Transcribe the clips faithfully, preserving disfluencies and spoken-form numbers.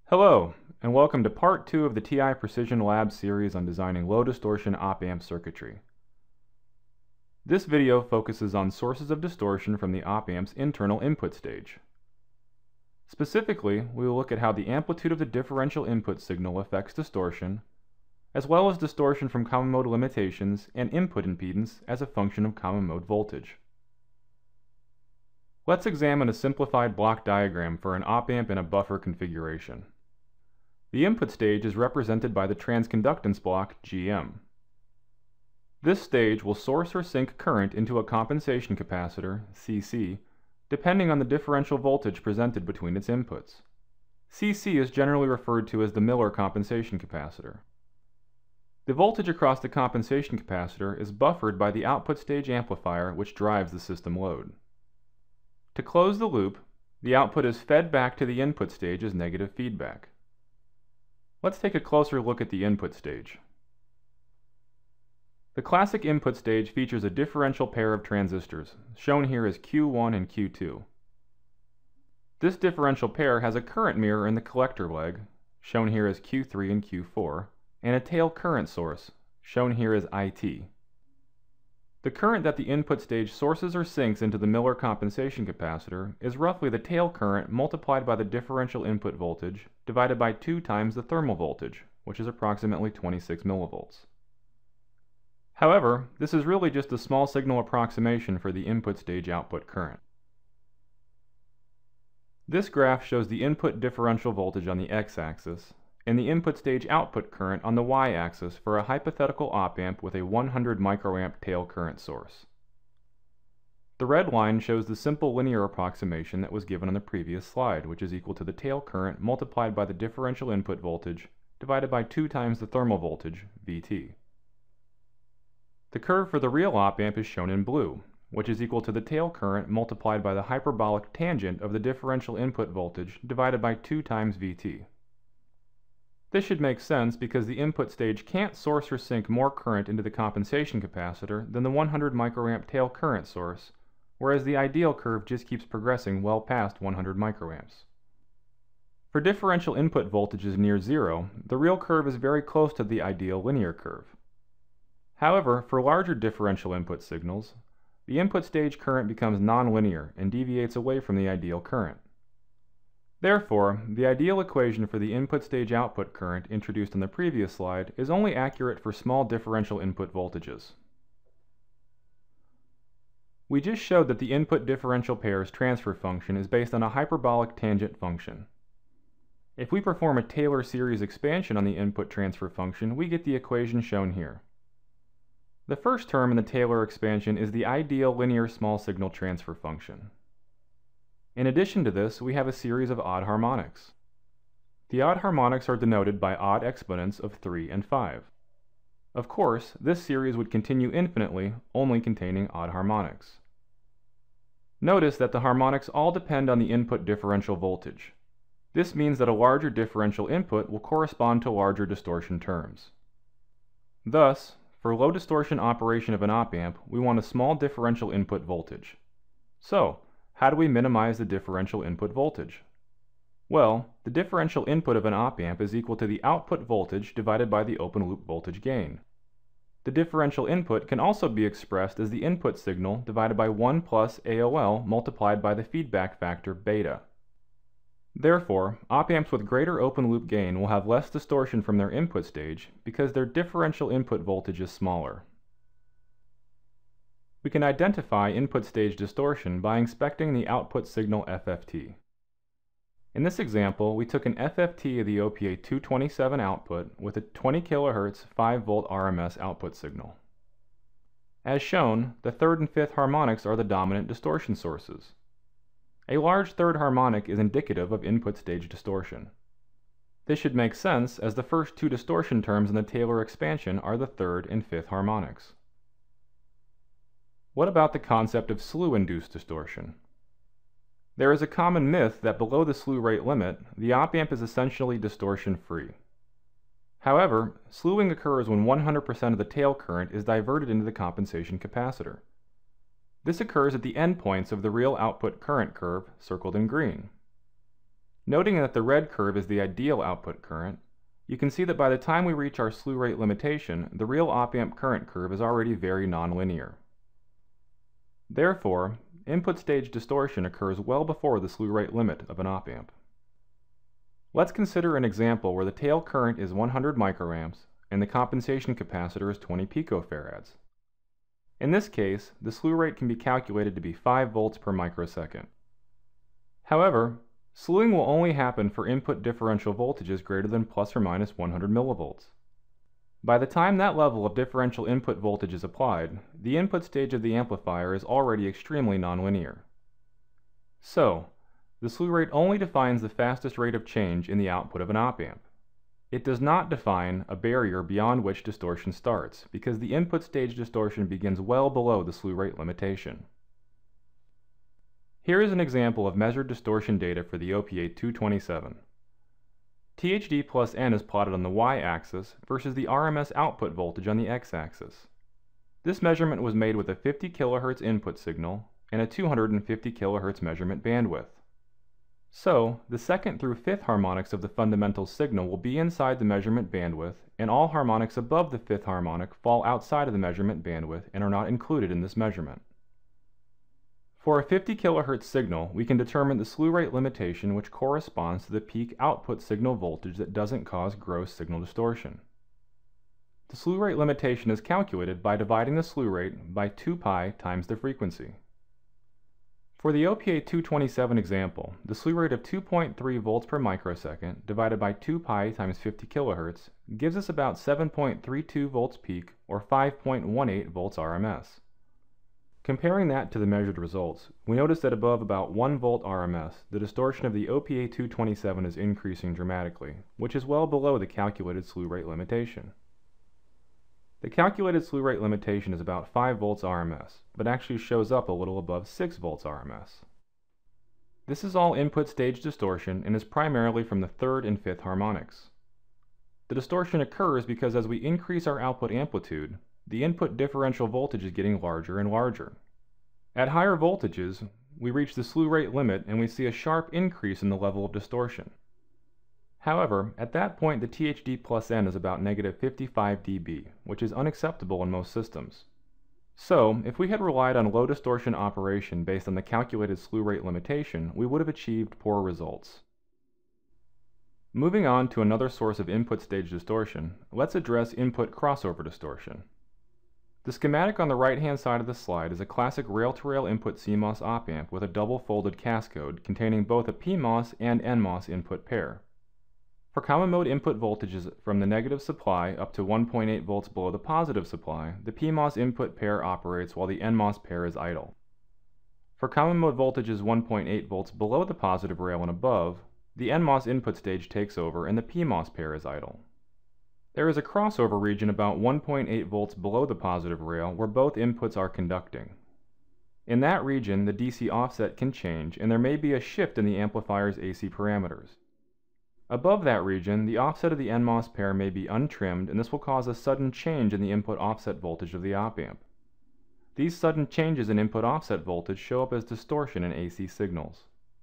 Hello, and welcome to part two of the T I Precision Lab series on designing low distortion op-amp circuitry. This video focuses on sources of distortion from the op-amp's internal input stage. Specifically, we will look at how the amplitude of the differential input signal affects distortion, as well as distortion from common mode limitations and input impedance as a function of common mode voltage. Let's examine a simplified block diagram for an op-amp in a buffer configuration. The input stage is represented by the transconductance block G M. This stage will source or sink current into a compensation capacitor, C C, depending on the differential voltage presented between its inputs. C C is generally referred to as the Miller compensation capacitor. The voltage across the compensation capacitor is buffered by the output stage amplifier which drives the system load. To close the loop, the output is fed back to the input stage as negative feedback. Let's take a closer look at the input stage. The classic input stage features a differential pair of transistors, shown here as Q one and Q two. This differential pair has a current mirror in the collector leg, shown here as Q three and Q four, and a tail current source, shown here as I T. The current that the input stage sources or sinks into the Miller compensation capacitor is roughly the tail current multiplied by the differential input voltage divided by two times the thermal voltage, which is approximately twenty-six millivolts. However, this is really just a small signal approximation for the input stage output current. This graph shows the input differential voltage on the x-axis and the input stage output current on the y-axis for a hypothetical op-amp with a one hundred microamp tail current source. The red line shows the simple linear approximation that was given on the previous slide, which is equal to the tail current multiplied by the differential input voltage divided by two times the thermal voltage, V T. The curve for the real op-amp is shown in blue, which is equal to the tail current multiplied by the hyperbolic tangent of the differential input voltage divided by two times V T. This should make sense because the input stage can't source or sink more current into the compensation capacitor than the one hundred microamp tail current source, whereas the ideal curve just keeps progressing well past one hundred microamps. For differential input voltages near zero, the real curve is very close to the ideal linear curve. However, for larger differential input signals, the input stage current becomes nonlinear and deviates away from the ideal current. Therefore, the ideal equation for the input stage output current introduced on the previous slide is only accurate for small differential input voltages. We just showed that the input differential pair's transfer function is based on a hyperbolic tangent function. If we perform a Taylor series expansion on the input transfer function, we get the equation shown here. The first term in the Taylor expansion is the ideal linear small signal transfer function. In addition to this, we have a series of odd harmonics. The odd harmonics are denoted by odd exponents of three and five. Of course, this series would continue infinitely, only containing odd harmonics. Notice that the harmonics all depend on the input differential voltage. This means that a larger differential input will correspond to larger distortion terms. Thus, for low distortion operation of an op-amp, we want a small differential input voltage. So, how do we minimize the differential input voltage? Well, the differential input of an op-amp is equal to the output voltage divided by the open loop voltage gain. The differential input can also be expressed as the input signal divided by one plus A O L multiplied by the feedback factor beta. Therefore, op-amps with greater open loop gain will have less distortion from their input stage because their differential input voltage is smaller. We can identify input stage distortion by inspecting the output signal F F T. In this example, we took an F F T of the O P A two twenty-seven output with a twenty kilohertz five volt R M S output signal. As shown, the third and fifth harmonics are the dominant distortion sources. A large third harmonic is indicative of input stage distortion. This should make sense as the first two distortion terms in the Taylor expansion are the third and fifth harmonics. What about the concept of slew-induced distortion? There is a common myth that below the slew rate limit, the op-amp is essentially distortion-free. However, slewing occurs when one hundred percent of the tail current is diverted into the compensation capacitor. This occurs at the endpoints of the real output current curve, circled in green. Noting that the red curve is the ideal output current, you can see that by the time we reach our slew rate limitation, the real op-amp current curve is already very nonlinear. Therefore, input stage distortion occurs well before the slew rate limit of an op-amp. Let's consider an example where the tail current is one hundred microamps and the compensation capacitor is twenty picofarads. In this case, the slew rate can be calculated to be five volts per microsecond. However, slewing will only happen for input differential voltages greater than plus or minus one hundred millivolts. By the time that level of differential input voltage is applied, the input stage of the amplifier is already extremely nonlinear. So, the slew rate only defines the fastest rate of change in the output of an op-amp. It does not define a barrier beyond which distortion starts, because the input stage distortion begins well below the slew rate limitation. Here is an example of measured distortion data for the O P A two twenty-seven. T H D plus N is plotted on the y-axis versus the R M S output voltage on the x-axis. This measurement was made with a fifty kilohertz input signal and a two hundred fifty kilohertz measurement bandwidth. So, the second through fifth harmonics of the fundamental signal will be inside the measurement bandwidth, and all harmonics above the fifth harmonic fall outside of the measurement bandwidth and are not included in this measurement. For a fifty kilohertz signal, we can determine the slew rate limitation which corresponds to the peak output signal voltage that doesn't cause gross signal distortion. The slew rate limitation is calculated by dividing the slew rate by two pi times the frequency. For the O P A two twenty-seven example, the slew rate of two point three volts per microsecond divided by two pi times fifty kilohertz gives us about seven point three two volts peak or five point one eight volts R M S. Comparing that to the measured results, we notice that above about one volt R M S, the distortion of the O P A two twenty-seven is increasing dramatically, which is well below the calculated slew rate limitation. The calculated slew rate limitation is about five volts R M S, but actually shows up a little above six volts R M S. This is all input stage distortion and is primarily from the third and fifth harmonics. The distortion occurs because as we increase our output amplitude, the input differential voltage is getting larger and larger. At higher voltages, we reach the slew rate limit and we see a sharp increase in the level of distortion. However, at that point the T H D plus N is about negative fifty-five d B, which is unacceptable in most systems. So, if we had relied on low distortion operation based on the calculated slew rate limitation, we would have achieved poor results. Moving on to another source of input stage distortion, let's address input crossover distortion. The schematic on the right-hand side of the slide is a classic rail-to-rail input C MOS op-amp with a double-folded cascode containing both a P MOS and N MOS input pair. For common mode input voltages from the negative supply up to one point eight volts below the positive supply, the P MOS input pair operates while the N MOS pair is idle. For common mode voltages one point eight volts below the positive rail and above, the N MOS input stage takes over and the P MOS pair is idle. There is a crossover region about one point eight volts below the positive rail where both inputs are conducting. In that region, the D C offset can change and there may be a shift in the amplifier's A C parameters. Above that region, the offset of the N MOS pair may be untrimmed and this will cause a sudden change in the input offset voltage of the op-amp. These sudden changes in input offset voltage show up as distortion in A C signals.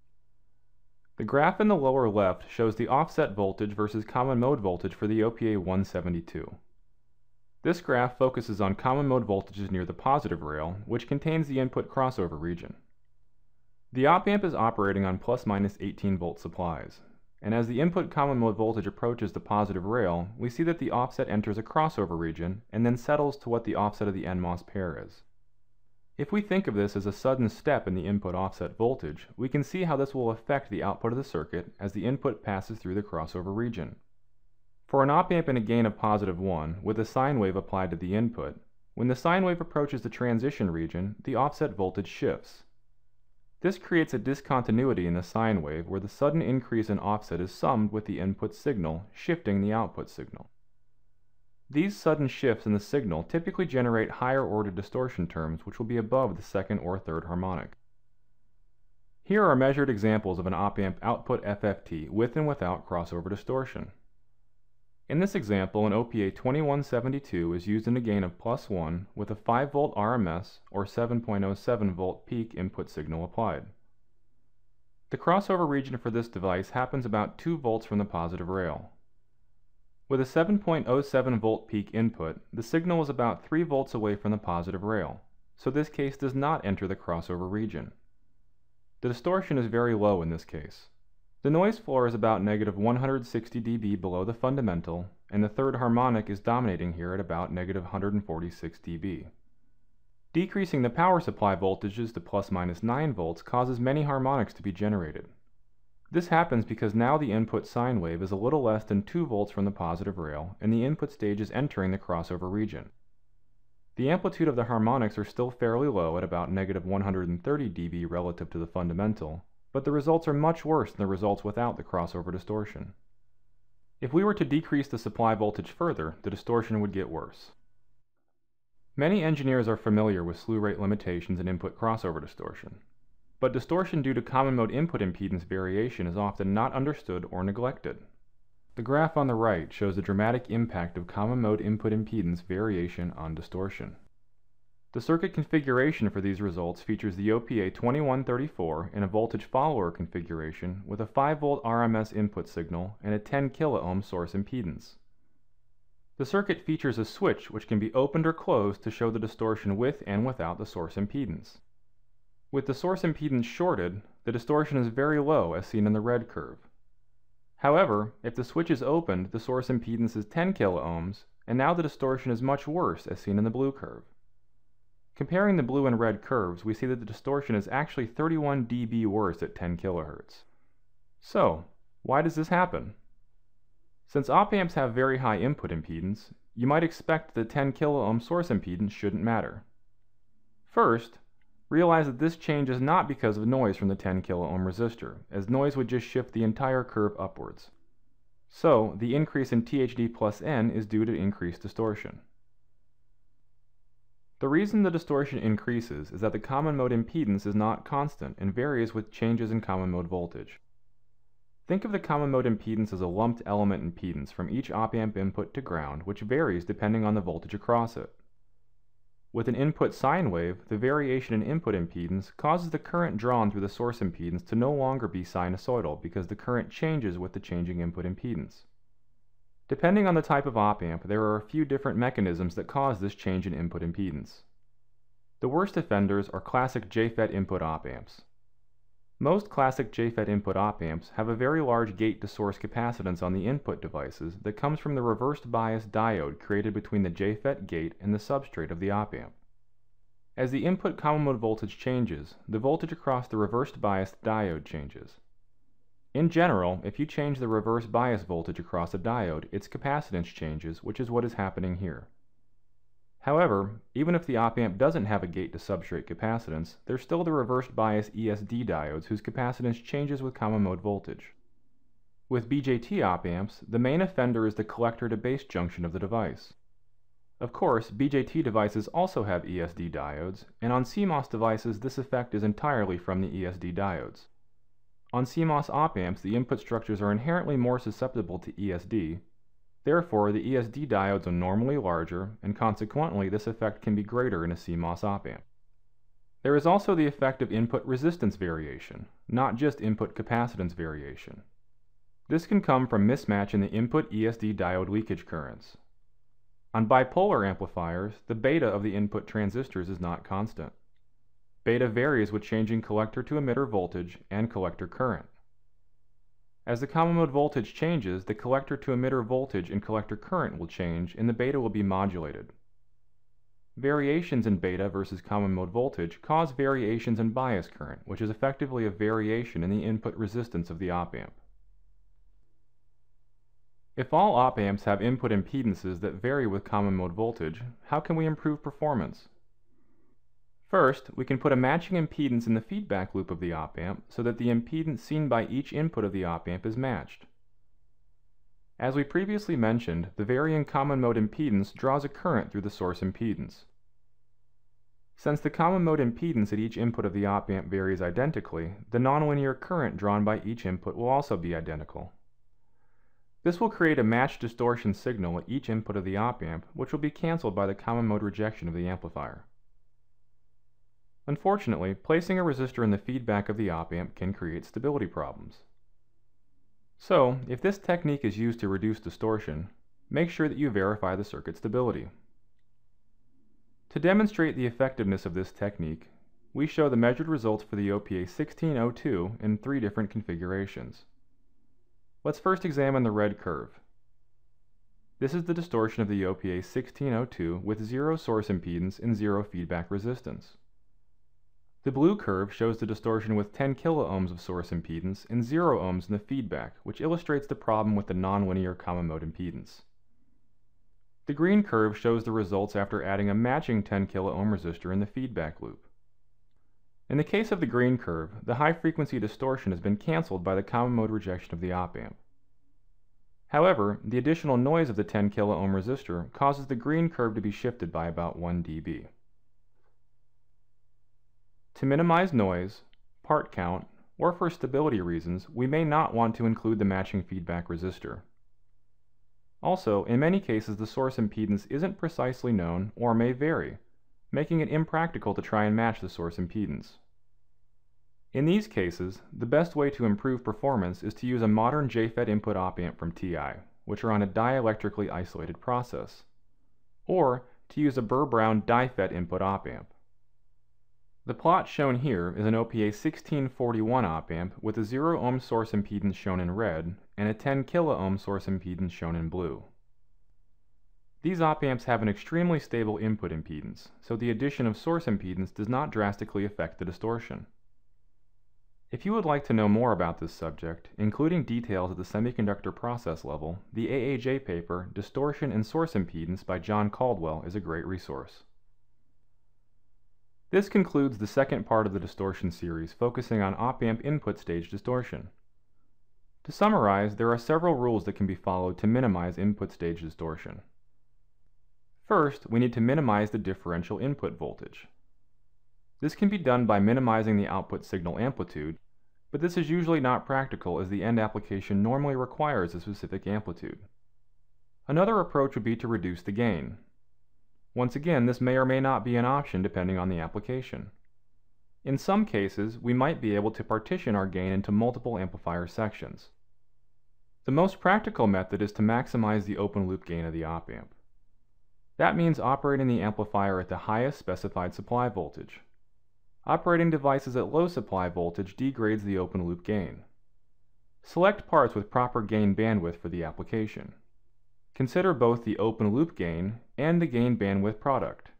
The graph in the lower left shows the offset voltage versus common mode voltage for the O P A one seventy-two. This graph focuses on common mode voltages near the positive rail, which contains the input crossover region. The op-amp is operating on plus minus eighteen volt supplies, and as the input common mode voltage approaches the positive rail, we see that the offset enters a crossover region and then settles to what the offset of the N MOS pair is. If we think of this as a sudden step in the input offset voltage, we can see how this will affect the output of the circuit as the input passes through the crossover region. For an op-amp in a gain of positive one, with a sine wave applied to the input, when the sine wave approaches the transition region, the offset voltage shifts. This creates a discontinuity in the sine wave where the sudden increase in offset is summed with the input signal, shifting the output signal. These sudden shifts in the signal typically generate higher order distortion terms which will be above the second or third harmonic. Here are measured examples of an op-amp output F F T with and without crossover distortion. In this example, an O P A twenty-one seventy-two is used in a gain of plus one with a five volt R M S or seven point zero seven volt peak input signal applied. The crossover region for this device happens about two volts from the positive rail. With a seven point zero seven volt peak input, the signal is about three volts away from the positive rail, so this case does not enter the crossover region. The distortion is very low in this case. The noise floor is about negative one hundred sixty decibels below the fundamental, and the third harmonic is dominating here at about negative one hundred forty-six decibels. Decreasing the power supply voltages to plus minus nine volts causes many harmonics to be generated. This happens because now the input sine wave is a little less than two volts from the positive rail, and the input stage is entering the crossover region. The amplitude of the harmonics are still fairly low at about negative one hundred thirty decibels relative to the fundamental, but the results are much worse than the results without the crossover distortion. If we were to decrease the supply voltage further, the distortion would get worse. Many engineers are familiar with slew rate limitations and input crossover distortion, but distortion due to common mode input impedance variation is often not understood or neglected. The graph on the right shows the dramatic impact of common mode input impedance variation on distortion. The circuit configuration for these results features the O P A twenty-one thirty-four in a voltage follower configuration with a five volt R M S input signal and a ten kilo ohm source impedance. The circuit features a switch which can be opened or closed to show the distortion with and without the source impedance. With the source impedance shorted, the distortion is very low as seen in the red curve. However, if the switch is opened, the source impedance is ten kilo ohms, and now the distortion is much worse as seen in the blue curve. Comparing the blue and red curves, we see that the distortion is actually thirty-one decibels worse at ten kilohertz. So, why does this happen? Since op amps have very high input impedance, you might expect the ten kilo ohm source impedance shouldn't matter. First, realize that this change is not because of noise from the ten kilo ohm resistor, as noise would just shift the entire curve upwards. So, the increase in T H D plus N is due to increased distortion. The reason the distortion increases is that the common mode impedance is not constant and varies with changes in common mode voltage. Think of the common mode impedance as a lumped element impedance from each op amp input to ground, which varies depending on the voltage across it. With an input sine wave, the variation in input impedance causes the current drawn through the source impedance to no longer be sinusoidal because the current changes with the changing input impedance. Depending on the type of op amp, there are a few different mechanisms that cause this change in input impedance. The worst offenders are classic J FET input op amps. Most classic J FET input op amps have a very large gate-to-source capacitance on the input devices that comes from the reversed bias diode created between the J FET gate and the substrate of the op amp. As the input common mode voltage changes, the voltage across the reversed bias diode changes. In general, if you change the reverse bias voltage across a diode, its capacitance changes, which is what is happening here. However, even if the op amp doesn't have a gate-to-substrate capacitance, there's still the reversed bias E S D diodes whose capacitance changes with common mode voltage. With B J T op amps, the main offender is the collector-to-base junction of the device. Of course, B J T devices also have E S D diodes, and on C MOS devices this effect is entirely from the E S D diodes. On C MOS op amps, the input structures are inherently more susceptible to E S D. Therefore, the E S D diodes are normally larger, and consequently this effect can be greater in a C MOS op amp. There is also the effect of input resistance variation, not just input capacitance variation. This can come from mismatch in the input E S D diode leakage currents. On bipolar amplifiers, the beta of the input transistors is not constant. Beta varies with changing collector-to-emitter voltage and collector current. As the common mode voltage changes, the collector-to-emitter voltage and collector current will change, and the beta will be modulated. Variations in beta versus common mode voltage cause variations in bias current, which is effectively a variation in the input resistance of the op amp. If all op amps have input impedances that vary with common mode voltage, how can we improve performance? First, we can put a matching impedance in the feedback loop of the op amp so that the impedance seen by each input of the op amp is matched. As we previously mentioned, the varying common mode impedance draws a current through the source impedance. Since the common mode impedance at each input of the op amp varies identically, the nonlinear current drawn by each input will also be identical. This will create a matched distortion signal at each input of the op amp, which will be cancelled by the common mode rejection of the amplifier. Unfortunately, placing a resistor in the feedback of the op-amp can create stability problems. So, if this technique is used to reduce distortion, make sure that you verify the circuit stability. To demonstrate the effectiveness of this technique, we show the measured results for the O P A sixteen oh two in three different configurations. Let's first examine the red curve. This is the distortion of the O P A sixteen oh two with zero source impedance and zero feedback resistance. The blue curve shows the distortion with ten kiloohms of source impedance and zero ohms in the feedback, which illustrates the problem with the nonlinear common mode impedance. The green curve shows the results after adding a matching ten kiloohm resistor in the feedback loop. In the case of the green curve, the high-frequency distortion has been canceled by the common mode rejection of the op-amp. However, the additional noise of the ten kiloohm resistor causes the green curve to be shifted by about one d B. To minimize noise, part count, or for stability reasons, we may not want to include the matching feedback resistor. Also, in many cases the source impedance isn't precisely known or may vary, making it impractical to try and match the source impedance. In these cases, the best way to improve performance is to use a modern J FET input op-amp from T I, which are on a dielectrically isolated process, or to use a Burr-Brown die-FET input op-amp. The plot shown here is an O P A sixteen forty-one op-amp with a zero ohm source impedance shown in red and a ten kiloohm source impedance shown in blue. These op-amps have an extremely stable input impedance, so the addition of source impedance does not drastically affect the distortion. If you would like to know more about this subject, including details at the semiconductor process level, the A A J paper, Distortion and Source Impedance by John Caldwell, is a great resource. This concludes the second part of the distortion series, focusing on op-amp input stage distortion. To summarize, there are several rules that can be followed to minimize input stage distortion. First, we need to minimize the differential input voltage. This can be done by minimizing the output signal amplitude, but this is usually not practical as the end application normally requires a specific amplitude. Another approach would be to reduce the gain. Once again, this may or may not be an option depending on the application. In some cases, we might be able to partition our gain into multiple amplifier sections. The most practical method is to maximize the open loop gain of the op-amp. That means operating the amplifier at the highest specified supply voltage. Operating devices at low supply voltage degrades the open loop gain. Select parts with proper gain bandwidth for the application. Consider both the open loop gain and the gain bandwidth product.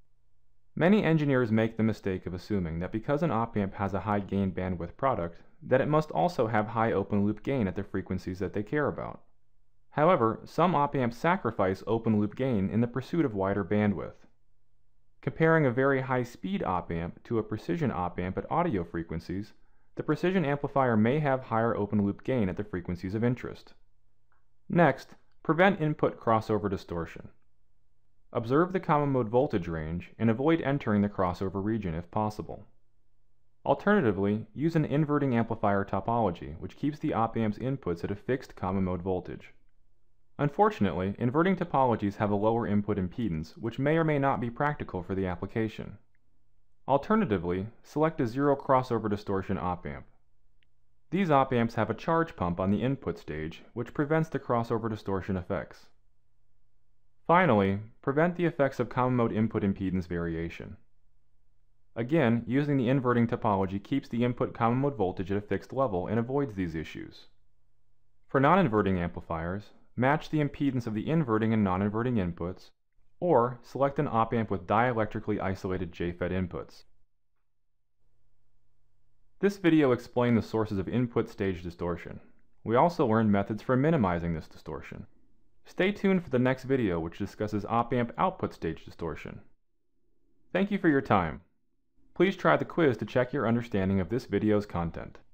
Many engineers make the mistake of assuming that because an op-amp has a high gain bandwidth product, that it must also have high open loop gain at the frequencies that they care about. However, some op-amps sacrifice open loop gain in the pursuit of wider bandwidth. Comparing a very high-speed op-amp to a precision op-amp at audio frequencies, the precision amplifier may have higher open loop gain at the frequencies of interest. Next, prevent input crossover distortion. Observe the common mode voltage range and avoid entering the crossover region if possible. Alternatively, use an inverting amplifier topology, which keeps the op-amp's inputs at a fixed common mode voltage. Unfortunately, inverting topologies have a lower input impedance, which may or may not be practical for the application. Alternatively, select a zero crossover distortion op-amp. These op-amps have a charge pump on the input stage, which prevents the crossover distortion effects. Finally, prevent the effects of common mode input impedance variation. Again, using the inverting topology keeps the input common mode voltage at a fixed level and avoids these issues. For non-inverting amplifiers, match the impedance of the inverting and non-inverting inputs, or select an op-amp with dielectrically isolated J FET inputs. This video explained the sources of input stage distortion. We also learned methods for minimizing this distortion. Stay tuned for the next video, which discusses op-amp output stage distortion. Thank you for your time. Please try the quiz to check your understanding of this video's content.